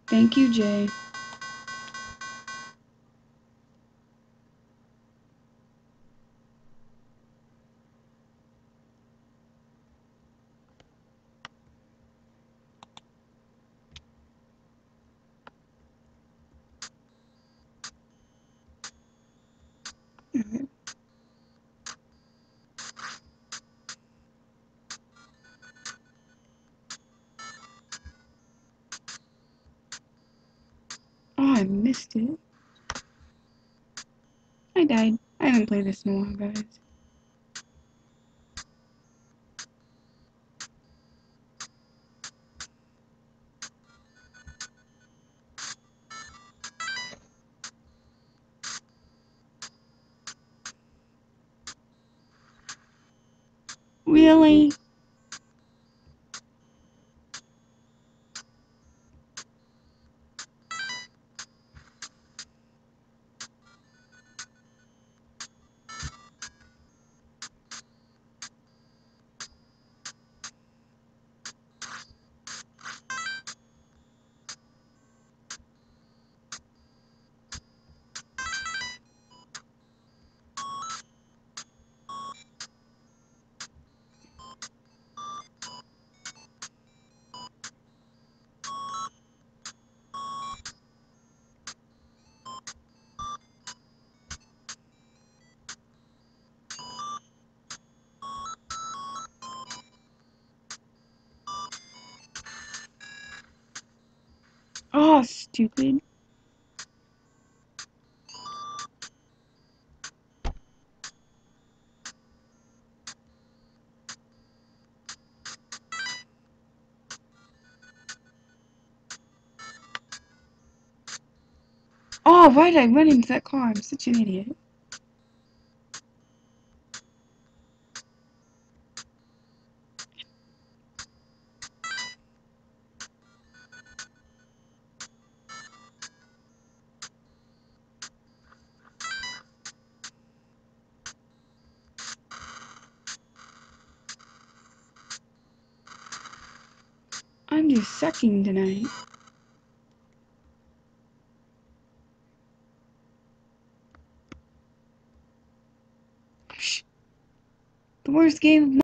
Thank you, Jay. Oh, I missed it. I died. I haven't played this in a while, guys. Really? Oh, stupid. Oh, why did I run into that car? I'm such an idiot. I'm just sucking tonight. The worst game of